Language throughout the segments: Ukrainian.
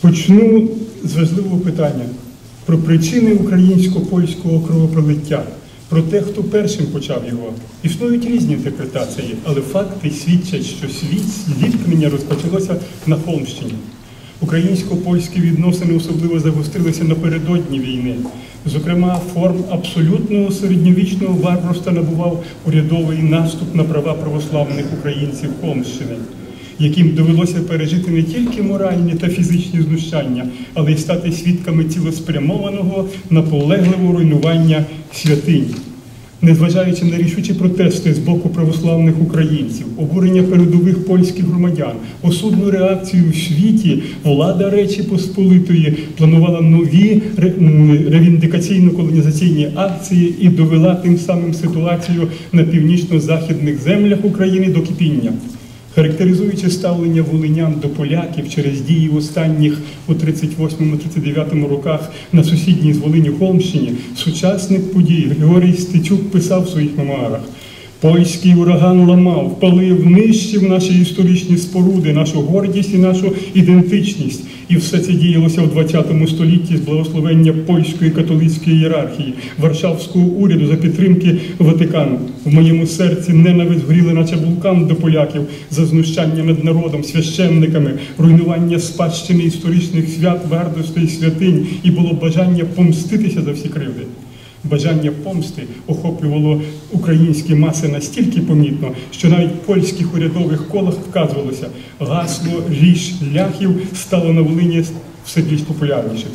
Почну з важливого питання про причини українсько-польського кровопролиття, про те, хто першим почав його. Існують різні інтерпретації, але факти свідчать, що зіткнення розпочалося на Холмщині. Українсько-польські відносини особливо загострилися напередодні війни. Зокрема, форм абсолютного середньовічного варварства набував урядовий наступ на права православних українців Холмщини, яким довелося пережити не тільки моральні та фізичні знущання, але й стати свідками цілеспрямованого, наполегливого руйнування святинь. Незважаючи на рішучі протести з боку православних українців, обурення передових польських громадян, осудну реакцію в світі, влада Речі Посполитої планувала нові ревіндикаційно-колонізаційні акції і довела тим самим ситуацію на північно-західних землях України до кипіння. Характеризуючи ставлення волинян до поляків через дії останніх у 38-39 роках на сусідній з Волиню Холмщині, сучасник подій Григорій Стецюк писав в своїх мемуарах: «Польський ураган ламав, палив, нищив наші історичні споруди, нашу гордість і нашу ідентичність. І все це діялося у ХХ столітті з благословення польської католицької ієрархії, Варшавського уряду за підтримки Ватикану. В моєму серці ненависть горіла, наче вулкан до поляків, за знущання над народом, священниками, руйнування спадщини історичних свят, вартостей, святинь, і було бажання помститися за всі кривди». Бажання помсти охоплювало українські маси настільки помітно, що навіть в польських урядових колах вказувалося: гасло «Ріж ляхів» стало на Волині все більш популярнішим.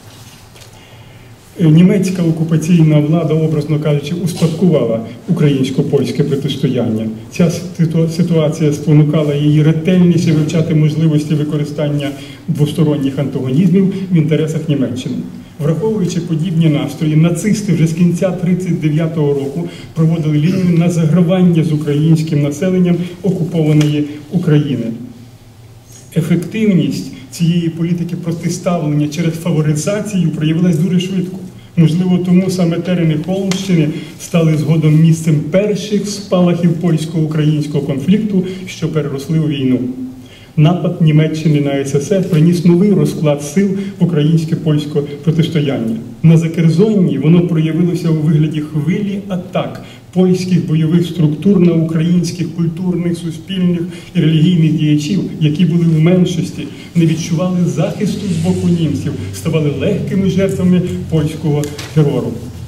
Німецька окупаційна влада, образно кажучи, успадкувала українсько-польське протистояння. Ця ситуація спонукала її ретельніше вивчати можливості використання двосторонніх антагонізмів в інтересах Німеччини. Враховуючи подібні настрої, нацисти вже з кінця 1939 року проводили лінію на загравання з українським населенням окупованої України. Ефективність цієї політики протиставлення через фаворизацію проявилась дуже швидко. Можливо, тому саме терени Холмщини стали згодом місцем перших спалахів польсько-українського конфлікту, що переросли у війну. Напад Німеччини на СССР приніс новий розклад сил в українсько-польського протистояння. На Закерзонні воно проявилося у вигляді хвилі атак польських бойових структур на українських культурних, суспільних і релігійних діячів, які були в меншості, не відчували захисту з боку німців, ставали легкими жертвами польського терору.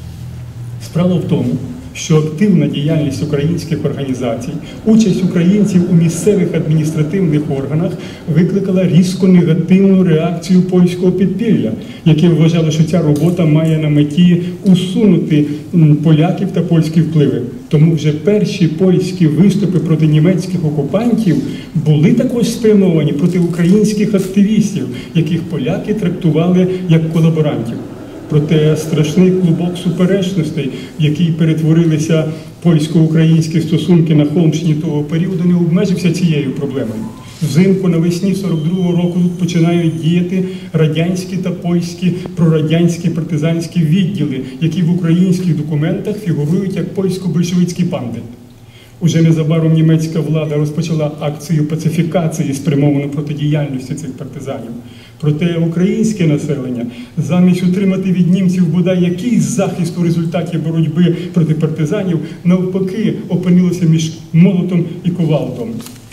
Справа в тому, що активна діяльність українських організацій, участь українців у місцевих адміністративних органах викликала різко негативну реакцію польського підпілля, яке вважало, що ця робота має на меті усунути поляків та польські впливи. Тому вже перші польські виступи проти німецьких окупантів були також спрямовані проти українських активістів, яких поляки трактували як колаборантів. Проте страшний клубок суперечностей, в який перетворилися польсько-українські стосунки на Холмщині того періоду, не обмежився цією проблемою. Взимку навесні 42-го року тут починають діяти радянські та польські прорадянські партизанські відділи, які в українських документах фігурують як польсько-большевицькі банди. Уже незабаром німецька влада розпочала акцію пацифікації, спрямовану проти діяльності цих партизанів. Проте українське населення, замість отримати від німців бодай якийсь захист у результаті боротьби проти партизанів, навпаки опинилося між молотом і кувалдом.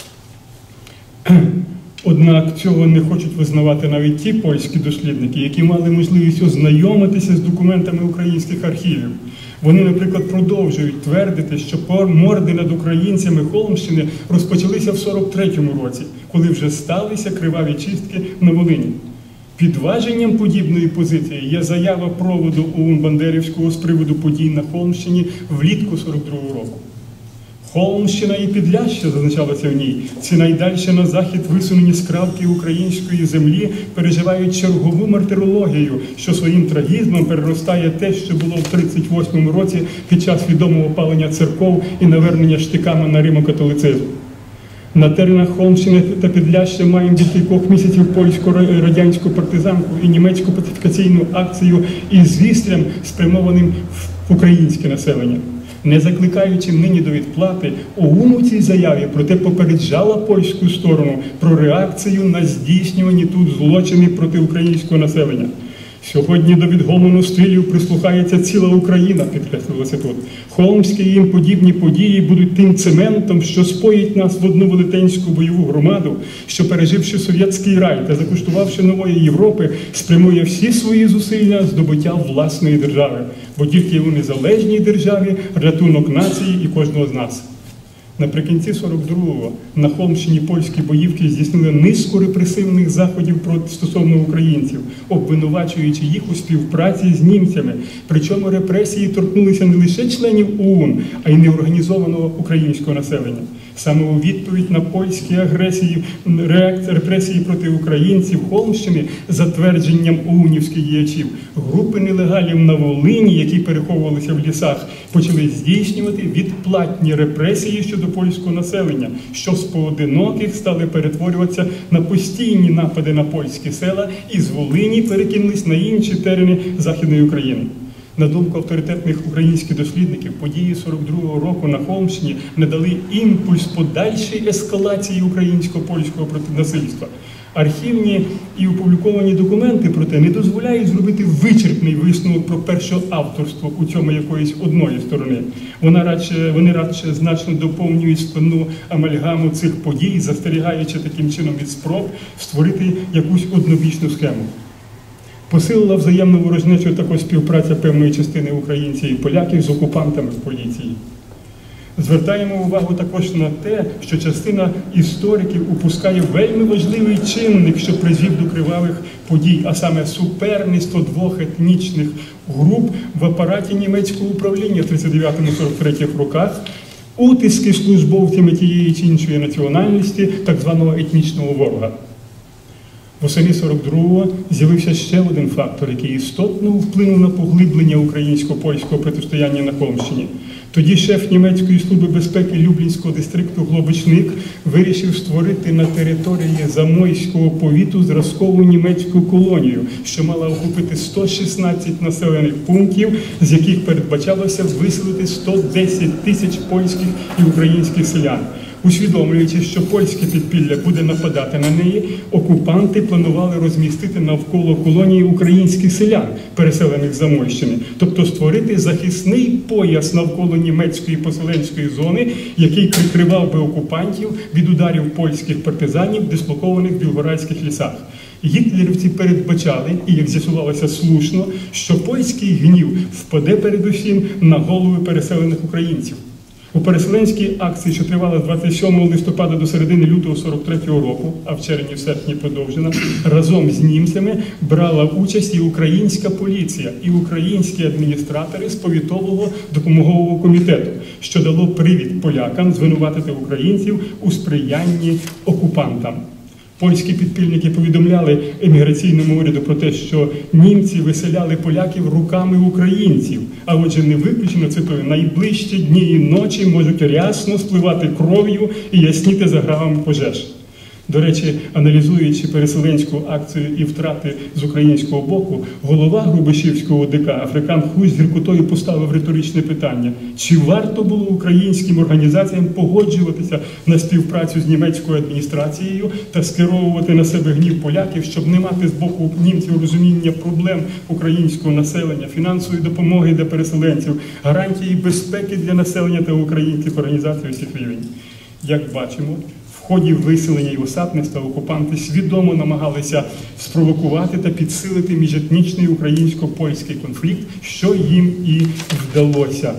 Однак цього не хочуть визнавати навіть ті польські дослідники, які мали можливість ознайомитися з документами українських архівів. Вони, наприклад, продовжують твердити, що морди над українцями Холмщини розпочалися в 43-му році, коли вже сталися криваві чистки на Волині. Підваженням подібної позиції є заява проводу ОУН Бандерівського з приводу подій на Холмщині влітку 42-го року. Холмщина і Підляща, зазначалося в ній, ці найдальше на захід висунені скравки української землі переживають чергову мартирологію, що своїм трагізмом переростає те, що було в 38-му році під час відомого палення церков і навернення штиками на римо-католицизм. На теренах Холмщини та Підляща маємо від кількох місяців польсько-радянську партизанку і німецьку пацифікаційну акцію із вістрям, спрямованим в українське населення. Не закликаючи нині до відплати, ОУН у цій заяві проте попереджала польську сторону про реакцію на здійснювані тут злочини проти українського населення. Сьогодні до відгомону стрілів прислухається ціла Україна, підкреслилося тут. Холмські і їм подібні події будуть тим цементом, що споїть нас в одну велетенську бойову громаду, що, переживши совєтський рай та закуштувавши нової Європи, спрямує всі свої зусилля здобуття власної держави. Бо тільки у незалежній державі рятунок нації і кожного з нас. Наприкінці 42-го на Холмщині польські боївки здійснили низку репресивних заходів стосовно українців, обвинувачуючи їх у співпраці з німцями. Причому репресії торкнулися не лише членів ОУН, а й неорганізованого українського населення. Саме у відповідь на польські репресії проти українців Холмщини, за твердженням ОУНівських діячів, групи нелегалів на Волині, які переховувалися в лісах, почали здійснювати відплатні репресії щодо польського населення, що з поодиноких стали перетворюватися на постійні напади на польські села і з Волині перекинулись на інші терени Західної України. На думку авторитетних українських дослідників, події 42-го року на Холмщині не дали імпульс подальшій ескалації українсько-польського насильства. Архівні і опубліковані документи, проте, не дозволяють зробити вичерпний висновок про першоавторство у цьому якоїсь одної сторони. Вони радше значно доповнюють складну амальгаму цих подій, застерігаючи таким чином від спроб створити якусь однобічну схему. Посилила взаємну ворожнечу також співпраця певної частини українців і поляків з окупантами в поліції. Звертаємо увагу також на те, що частина істориків упускає вельми важливий чинник, що призвів до кривавих подій, а саме суперництво двох етнічних груп в апараті німецького управління в 39-43 роках, утиски службовцями тієї чи іншої національності так званого етнічного ворога. Восени 42-го з'явився ще один фактор, який істотно вплинув на поглиблення українсько-польського протистояння на Холмщині. Тоді шеф німецької служби безпеки Люблінського дистрикту Глобочник вирішив створити на території Замойського повіту зразкову німецьку колонію, що мала охопити 116 населених пунктів, з яких передбачалося виселити 110 тисяч польських і українських селян. Усвідомлюючи, що польське підпілля буде нападати на неї, окупанти планували розмістити навколо колонії українських селян, переселених з Замойщини, тобто створити захисний пояс навколо німецької поселенської зони, який прикривав би окупантів від ударів польських партизанів, дислокованих в білгородських лісах. Гітлерівці передбачали, і, як з'ясувалося слушно, що польський гнів впаде передусім на голови переселених українців. У переселенській акції, що тривала з 27 листопада до середини лютого 43-го року, а в червні-серпні продовжена, разом з німцями брала участь і українська поліція, і українські адміністратори з повітового допомогового комітету, що дало привід полякам звинуватити українців у сприянні окупантам. Польські підпільники повідомляли еміграційному уряду про те, що німці виселяли поляків руками українців, а отже не виключено, цитую, найближчі дні і ночі можуть рясно спливати кров'ю і ясніти загравами пожеж. До речі, аналізуючи переселенську акцію і втрати з українського боку, голова Грубишівського ОДК Африкан Хуй з гіркотою поставив риторичне питання: чи варто було українським організаціям погоджуватися на співпрацю з німецькою адміністрацією та скеровувати на себе гнів поляків, щоб не мати з боку німців розуміння проблем українського населення, фінансової допомоги для переселенців, гарантії безпеки для населення та українських організацій усіх рівень. Як бачимо, в ході виселення і осадництва окупанти свідомо намагалися спровокувати та підсилити міжетнічний українсько-польський конфлікт, що їм і вдалося.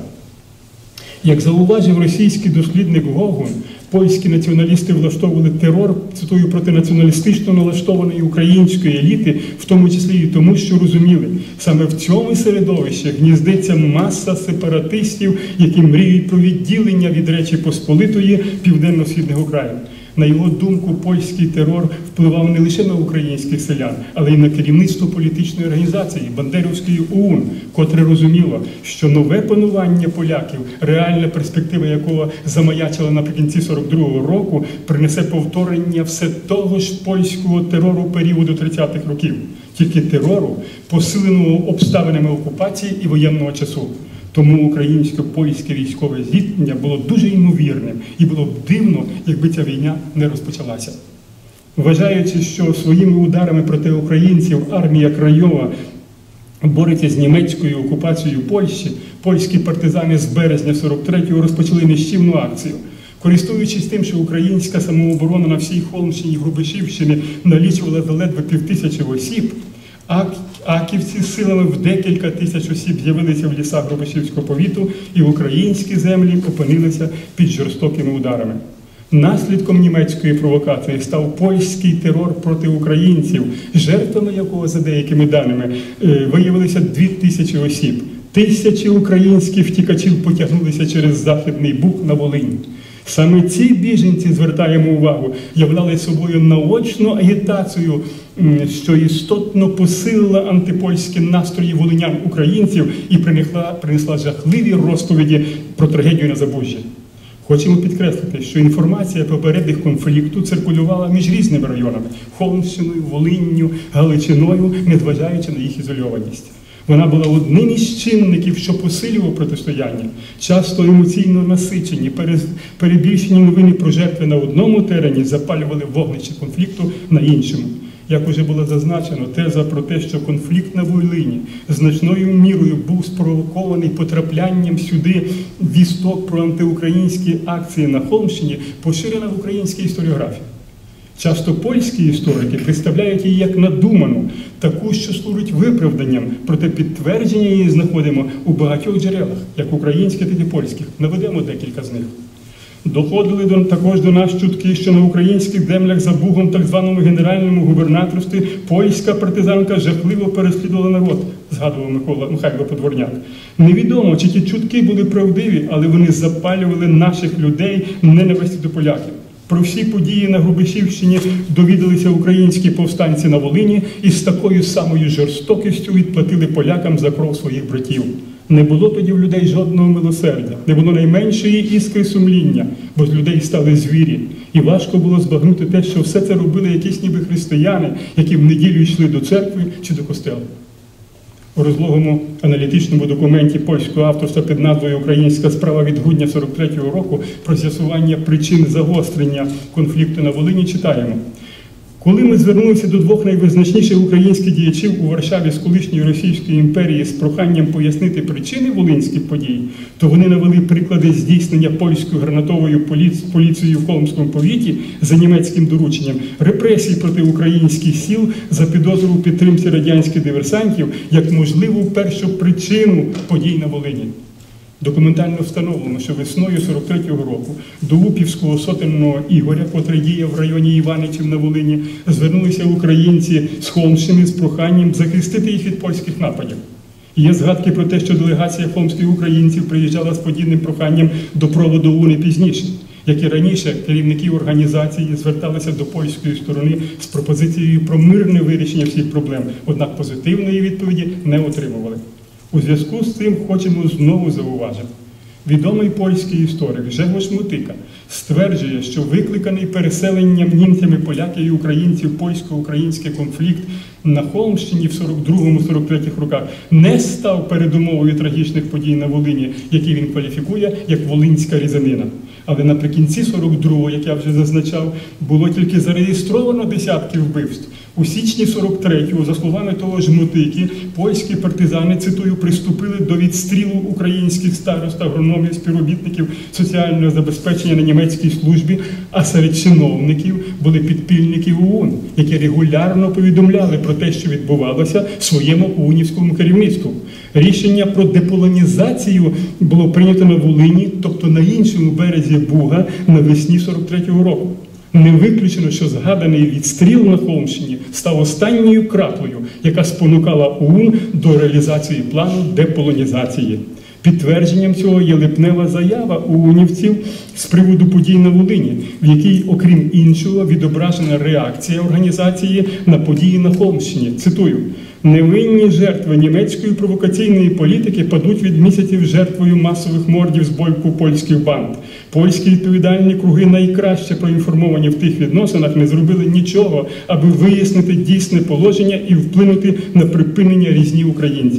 Як зауважив російський дослідник Гогун, польські націоналісти влаштовували терор, цитую, проти націоналістично налаштованої української еліти, в тому числі і тому, що розуміли, саме в цьому середовищі гніздиться маса сепаратистів, які мріють про відділення від Речі Посполитої південно-східного краю. На його думку, польський терор впливав не лише на українських селян, але й на керівництво політичної організації Бандерівської ОУН, котре розуміло, що нове панування поляків, реальна перспектива якого замаячила наприкінці 42-го року, принесе повторення все того ж польського терору періоду 30-х років. Тільки терору, посиленого обставинами окупації і воєнного часу. Тому українсько-польське військове зіткнення було дуже ймовірним і було б дивно, якби ця війна не розпочалася. Вважаючи, що своїми ударами проти українців армія Крайова бореться з німецькою окупацією Польщі, польські партизани з березня 43-го розпочали нищівну акцію. Користуючись тим, що українська самооборона на всій Холмщині і Грубишівщині налічувала заледве 5000 осіб, аківці з силами в декілька тисяч осіб з'явилися в лісах Грубишівського повіту, і українські землі опинилися під жорстокими ударами. Наслідком німецької провокації став польський терор проти українців, жертвами якого, за деякими даними, виявилися 2000 осіб. Тисячі українських втікачів потягнулися через Західний Буг на Волинь. Саме ці біженці, звертаємо увагу, являли собою наочну агітацію, що істотно посилила антипольські настрої волинян-українців і принесла жахливі розповіді про трагедію на Забужжі. Хочемо підкреслити, що інформація про перебіг конфлікту циркулювала між різними районами – Холмщиною, Волинню, Галичиною, незважаючи на їх ізольованість. Вона була одним із чинників, що посилював протистояння. Часто емоційно насичені, перебільшені новини про жертви на одному терені запалювали вогнище конфлікту на іншому. Як уже було зазначено, теза про те, що конфлікт на Волині значною мірою був спровокований потраплянням сюди вісток про антиукраїнські акції на Холмщині, поширена в українській історіографії. Часто польські історики представляють її як надуману, таку, що служить виправданням, проте підтвердження її знаходимо у багатьох джерелах, як українських, так і польських. Наведемо декілька з них. Доходили також до нас чутки, що на українських землях за Бугом, так званому генеральному губернаторстві, польська партизанка жахливо переслідувала народ, згадував Михайло Подворняк. Невідомо, чи ті чутки були правдиві, але вони запалювали наших людей ненависті до поляків. Про всі події на Грубишівщині довідалися українські повстанці на Волині і з такою самою жорстокістю відплатили полякам за кров своїх братів. Не було тоді в людей жодного милосердя, не було найменшої іскри сумління, бо з людей стали звірі. І важко було збагнути те, що все це робили якісь ніби християни, які в неділю йшли до церкви чи до костела. У розлогому аналітичному документі польського авторства під назвою «Українська справа» від грудня 43-го року про з'ясування причин загострення конфлікту на Волині читаємо. Коли ми звернулися до двох найвизначніших українських діячів у Варшаві з колишньої Російської імперії з проханням пояснити причини волинських подій, то вони навели приклади здійснення польською гранатовою поліцією в Холмському повіті за німецьким дорученням репресій проти українських сіл за підозру у підтримці радянських диверсантів як можливу першу причину подій на Волині. Документально встановлено, що весною 43-го року до Лупівського сотенного Ігоря, котрий діє в районі Іваничів на Волині, звернулися українці з Холмщини з проханням захистити їх від польських нападів. Є згадки про те, що делегація холмських українців приїжджала з подібним проханням до проводу УНИ пізніше. Як і раніше, керівники організації зверталися до польської сторони з пропозицією про мирне вирішення всіх проблем, однак позитивної відповіді не отримували. У зв'язку з цим хочемо знову зауважити. Відомий польський історик Гжегош Мотика стверджує, що викликаний переселенням німцями поляків і українців польсько-український конфлікт на Холмщині в 42-43 роках не став передумовою трагічних подій на Волині, які він кваліфікує як волинська різанина. Але наприкінці 42-го, як я вже зазначав, було тільки зареєстровано десятки вбивств. У січні 43-го, за словами того ж Мотики, польські партизани, цитую, приступили до відстрілу українських старост, агрономів, співробітників соціального забезпечення на німецькій службі, а серед чиновників були підпільники ОУН, які регулярно повідомляли про те, що відбувалося своєму ОУНівському керівництву. Рішення про деполонізацію було прийнято на Волині, тобто на іншому березі Буга, навесні 43-го року. Не виключено, що згаданий відстріл на Холмщині став останньою краплею, яка спонукала ОУН до реалізації плану деполонізації. Підтвердженням цього є липнева заява ОУНівців з приводу подій на Волині, в якій, окрім іншого, відображена реакція організації на події на Холмщині. Цитую: «Невинні жертви німецької провокаційної політики падуть від місяців жертвою масових мордів з боку польських банд. Польські відповідальні круги, найкраще проінформовані в тих відносинах, не зробили нічого, аби вияснити дійсне положення і вплинути на припинення різні українців.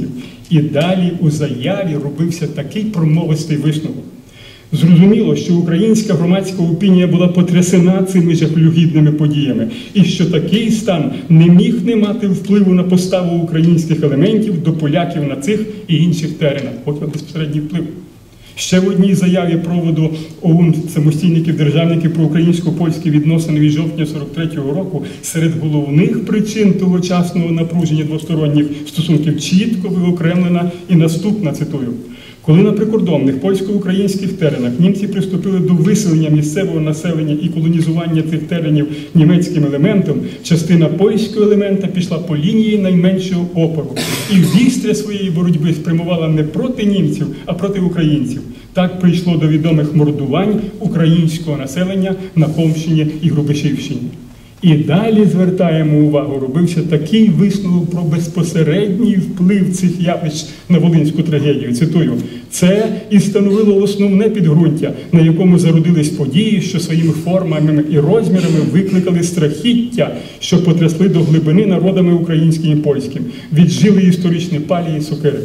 І далі у заяві робився такий промовистий висновок. Зрозуміло, що українська громадська опінія була потрясена цими жалюгідними подіями, і що такий стан не міг не мати впливу на поставу українських елементів до поляків на цих і інших теренах. От безпосередній вплив. Ще в одній заяві проводу ОУН самостійників-державників про українсько-польські відносини від жовтня 43-го року серед головних причин тогочасного напруження двосторонніх стосунків чітко виокремлена і наступна, цитую. Коли на прикордонних польсько-українських теренах німці приступили до виселення місцевого населення і колонізування цих теренів німецьким елементом, частина польського елемента пішла по лінії найменшого опору і вістря своєї боротьби спрямувала не проти німців, а проти українців. Так прийшло до відомих мордувань українського населення на Холмщині і Грубишівщині. І далі, звертаємо увагу, робився такий висновок про безпосередній вплив цих явищ на волинську трагедію. Цитую, це і становило основне підґрунтя, на якому зародились події, що своїми формами і розмірами викликали страхіття, що потрясли до глибини народами українським і польським, віджили історичні палії і сокири.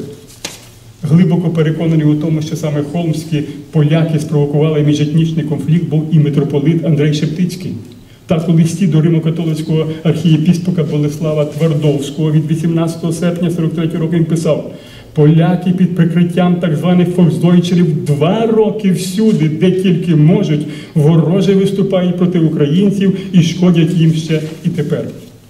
Глибоко переконаний у тому, що саме холмські поляки спровокували міжетнічний конфлікт, був і митрополит Андрей Шептицький. Так у листі до Римо-католицького архієпіскопа Болеслава Твардовського від 18 серпня 43 року він писав: «Поляки під прикриттям так званих фольксдойчерів 2 роки всюди, де тільки можуть, вороже виступають проти українців і шкодять їм ще і тепер».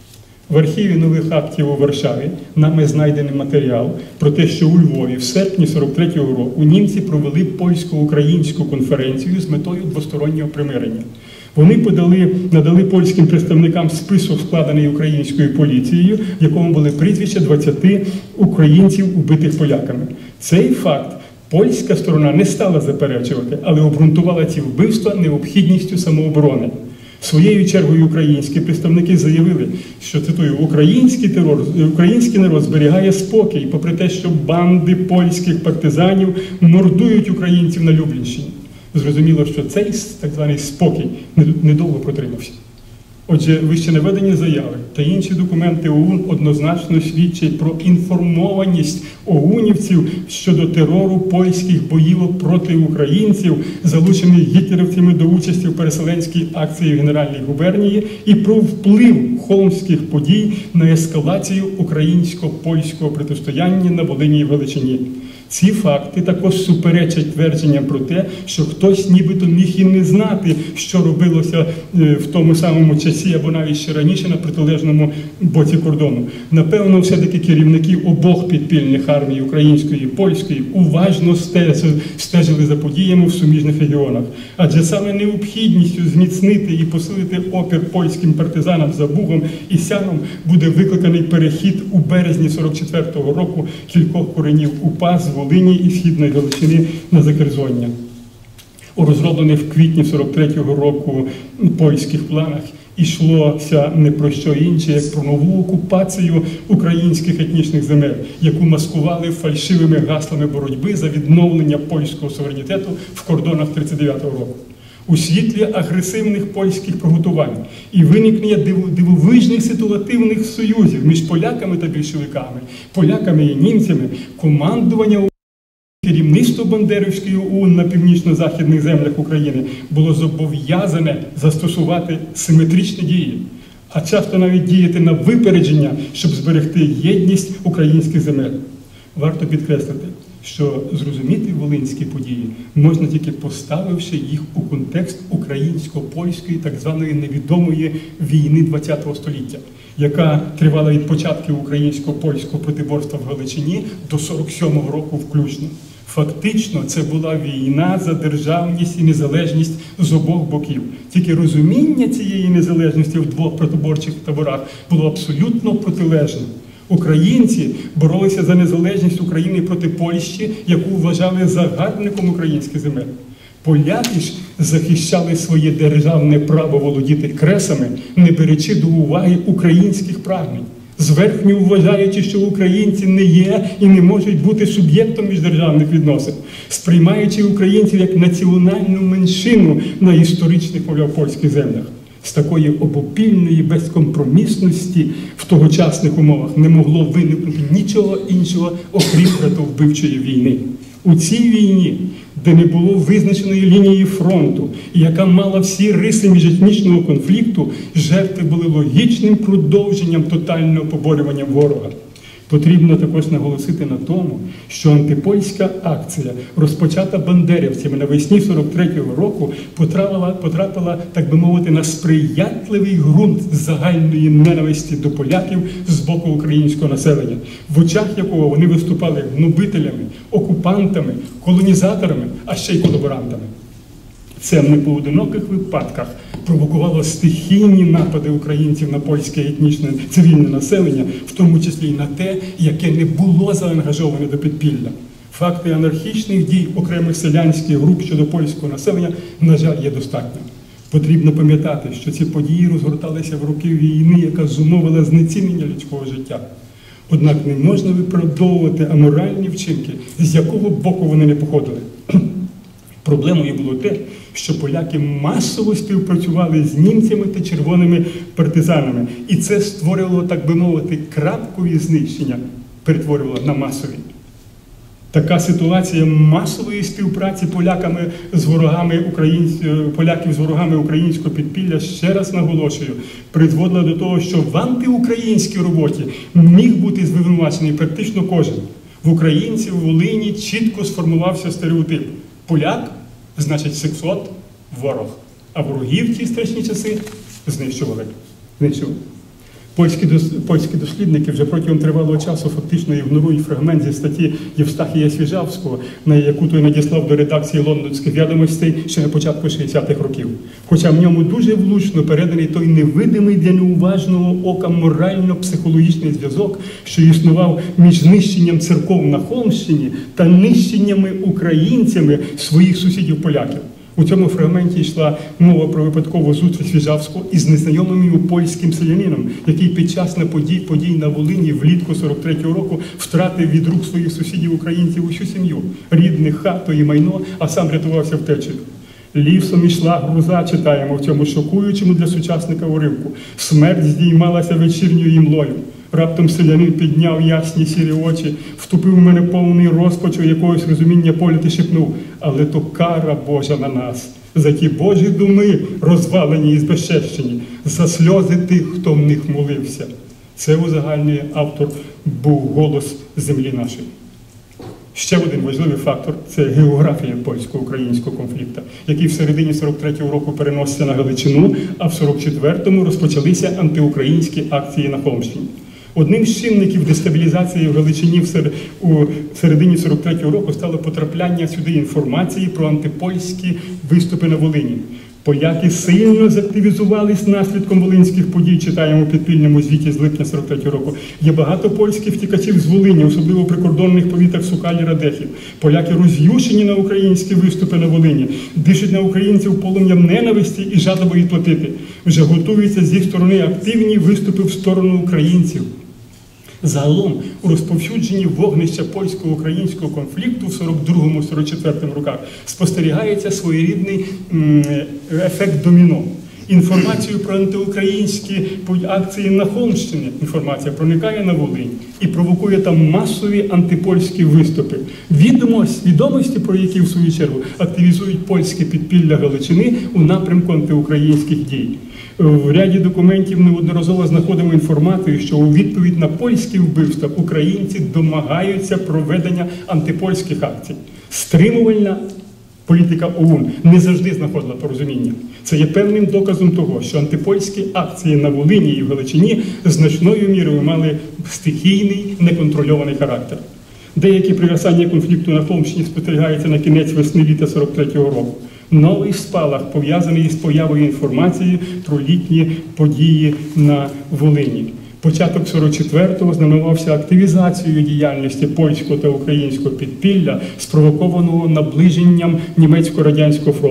В архіві нових актів у Варшаві нами знайдений матеріал про те, що у Львові в серпні 43-го року німці провели польсько-українську конференцію з метою двостороннього примирення. Вони надали польським представникам список, складений українською поліцією, в якому були прізвища 20 українців, убитих поляками. Цей факт польська сторона не стала заперечувати, але обґрунтувала ці вбивства необхідністю самооборони. Своєю чергою українські представники заявили, що, цитую, український народ зберігає спокій, попри те, що банди польських партизанів мордують українців на Люблінщині. Зрозуміло, що цей так званий спокій недовго протримався. Отже, вище наведені заяви та інші документи ОУН однозначно свідчать про інформованість оунівців щодо терору польських боїв проти українців, залучених гітлерівцями до участі в переселенській акції в Генеральній губернії, і про вплив холмських подій на ескалацію українсько-польського протистояння на Волині і Галичині. Ці факти також суперечать твердженням про те, що хтось нібито міг і не знати, що робилося в тому самому часі або навіть ще раніше на протилежному боці кордону. Напевно, все-таки керівники обох підпільних армій, української і польської, уважно стежили за подіями в суміжних регіонах. Адже саме необхідністю зміцнити і посилити опір польським партизанам за Бугом і Сяном буде викликаний перехід у березні 44-го року кількох коренів УПА з Волині і Східної Галичини на Закерзоння. У розроблених в квітні 43-го року польських планах йшлося не про що інше, як про нову окупацію українських етнічних земель, яку маскували фальшивими гаслами боротьби за відновлення польського суверенітету в кордонах 39-го року. У світлі агресивних польських приготувань і виникнення дивовижних ситуативних союзів між поляками та більшовиками, поляками і німцями, командування керівництво Бандерівської ОУН на північно-західних землях України було зобов'язане застосувати симетричні дії, а часто навіть діяти на випередження, щоб зберегти єдність українських земель. Варто підкреслити, що зрозуміти волинські події можна тільки поставивши їх у контекст українсько-польської так званої невідомої війни ХХ століття, яка тривала від початків українсько-польського протиборства в Галичині до 47-го року включно. Фактично, це була війна за державність і незалежність з обох боків. Тільки розуміння цієї незалежності в двох протиборчих таборах було абсолютно протилежним. Українці боролися за незалежність України проти Польщі, яку вважали загарбником українських земель. Поляки ж захищали своє державне право володіти кресами, не беручи до уваги українських прагнень, зверхньо вважаючи, що українці не є і не можуть бути суб'єктом міждержавних відносин, сприймаючи українців як національну меншину на історичних, мовляв, польських землях. З такої обопільної безкомпромісності в тогочасних умовах не могло виникнути нічого іншого, окрім братовбивчої війни. У цій війні, де не було визначеної лінії фронту, і яка мала всі риси міжетнічного конфлікту, жертви були логічним продовженням тотального поборювання ворога. Потрібно також наголосити на тому, що антипольська акція, розпочата бандерівцями навесні 43-го року, потрапила, так би мовити, на сприятливий ґрунт загальної ненависті до поляків з боку українського населення, в очах якого вони виступали гнобителями, окупантами, колонізаторами, а ще й колаборантами. Це в непоодиноких випадках провокувало стихійні напади українців на польське етнічне цивільне населення, в тому числі і на те, яке не було заангажоване до підпілля. Факти анархічних дій окремих селянських груп щодо польського населення, на жаль, є достатньо. Потрібно пам'ятати, що ці події розгорталися в роки війни, яка зумовила знецінення людського життя. Однак не можна виправдовувати аморальні вчинки, з якого боку вони не походили. Проблемою було те, що поляки масово співпрацювали з німцями та червоними партизанами. І це створювало, так би мовити, крапкові знищення, перетворювало на масові. Така ситуація масової співпраці поляків з ворогами українського підпілля, ще раз наголошую, призводила до того, що в антиукраїнській роботі міг бути звинувачений практично кожен. В українців, в Волині чітко сформувався стереотип. Поляк – значить сексот, ворог. А ворогів в ті страшні часи знищували. Польські дослідники вже протягом тривалого часу фактично ігнорують фрагмент зі статті Євстахія Свіжавського, на яку той надіслав до редакції лондонських відомостей ще на початку 60-х років. Хоча в ньому дуже влучно переданий той невидимий для неуважного ока морально-психологічний зв'язок, що існував між нищенням церков на Холмщині та нищеннями українцями своїх сусідів-поляків. У цьому фрагменті йшла мова про випадкову зустріч Свіжавського із незнайомим йому польським селянином, який під час подій на Волині влітку 43-го року втратив від рук своїх сусідів-українців усю сім'ю, рідних, хату і майно, а сам рятувався втечею. Лісом ішла груза, читаємо в цьому шокуючому для сучасника уривку. Смерть здіймалася вечірньою імлою. Раптом селянин підняв ясні сірі очі, втупив в мене повний розпачу якогось розуміння погляд і шепнув: але то кара Божа на нас, за ті Божі думи, розвалені і збезчещені, за сльози тих, хто в них молився. Це узагальнює автор «Був голос землі нашої». Ще один важливий фактор – це географія польсько-українського конфлікту, який в середині 43-го року переносився на Галичину, а в 44-му розпочалися антиукраїнські акції на Холмщині. Одним з чинників дестабілізації в Галичині у середині 43-го року стало потрапляння сюди інформації про антипольські виступи на Волині. Поляки сильно закtivizувались наслідком волинських подій, читаємо у підпільному звіті з липня 43-го року. Є багато польських втікачів з Волині, особливо в прикордонних повітах Сукалі, Радехів. Поляки роз'ющені на українські виступи на Волині, дишать на українців полум'ям ненависті і жадоби відплатити. Вже готуються з їх сторони активні виступи в сторону українців. Загалом у розповсюдженні вогнища польсько-українського конфлікту в 42-44 роках спостерігається своєрідний ефект доміно. Інформацію про антиукраїнські акції на Холмщині, інформація проникає на Волинь і провокує там масові антипольські виступи. Відомості, про які в свою чергу активізують польське підпілля Галичини у напрямку антиукраїнських дій. В ряді документів неодноразово знаходимо інформацію, що у відповідь на польські вбивства українці домагаються проведення антипольських акцій. Стримувальна політика ОУН не завжди знаходила порозуміння. Це є певним доказом того, що антипольські акції на Волині і в Галичині значною мірою мали стихійний, неконтрольований характер. Деякі пригасання конфлікту на Холмщині спостерігаються на кінець весни-літа 43-го року. Новий спалах пов'язаний з появою інформації про літні події на Волині. Початок 44-го знаменувався активізацією діяльності польського та українського підпілля, спровокованого наближенням німецько-радянського фронту.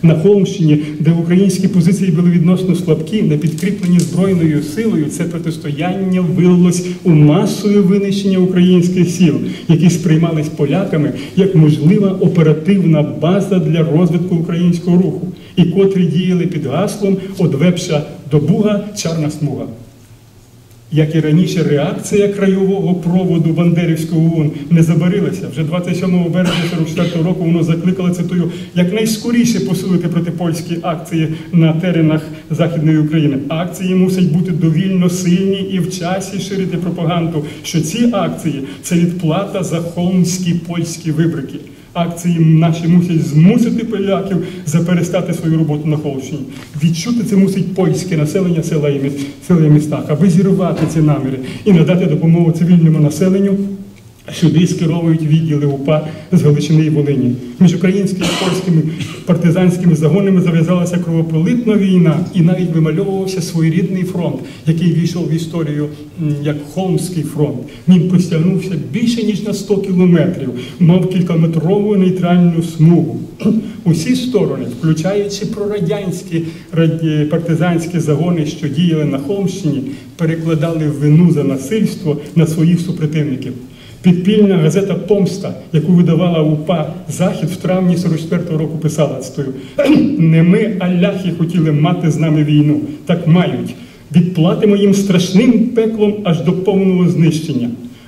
На Холмщині, де українські позиції були відносно слабкі, не підкріплені збройною силою, це протистояння вилилось у масове винищення українських сіл, які сприймались поляками як можлива оперативна база для розвитку українського руху, і котрі діяли під гаслом «Од Вепша до Буга, чарна смуга». Як і раніше, реакція краєвого проводу Бандерівського ОУН не забарилася. Вже 27 березня 1944 року воно закликало, цитую, якнайскоріше посилити протипольські акції на теренах Західної України. Акції мусять бути довільно сильні і в часі ширити пропаганду, що ці акції – це відплата за холмські польські вибрики. Акції наші мусять змусити поляків заперестати свою роботу на Холмщині. Відчути це мусить польське населення села і містах, аби зірвати ці наміри і надати допомогу цивільному населенню. Сюди скеровують відділи УПА з Галичини і Волині. Між українськими і польськими партизанськими загонами зав'язалася кровопролитна війна і навіть вимальовувався своєрідний фронт, який війшов в історію як Холмський фронт. Він простягнувся більше ніж на 100 кілометрів, мав кількаметрову нейтральну смугу. Усі сторони, включаючи прорадянські партизанські загони, що діяли на Холмщині, перекладали вину за насильство на своїх супротивників. Підпільна газета «Помста», яку видавала УПА «Захід» в травні 44-го року писала, цитую, «Не ми, а ляхи, хотіли мати з нами війну, так мають. Відплатимо їм страшним пеклом аж до повного знищення.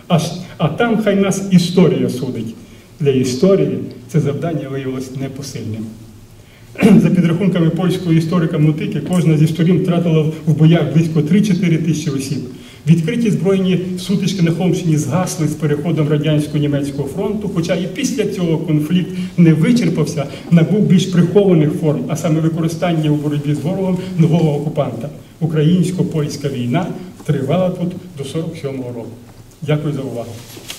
А там хай нас історія судить». Для історії це завдання виявилось непосильним. За підрахунками польського історика Мутики, кожна зі сторін втратила в боях близько 3-4 тисячі осіб. Відкриті збройні сутички на Холмщині згасли з переходом Радянсько-Німецького фронту, хоча і після цього конфлікт не вичерпався, набув більш прихованих форм, а саме використання у боротьбі з ворогом нового окупанта. Українсько-польська війна тривала тут до 47-го року. Дякую за увагу.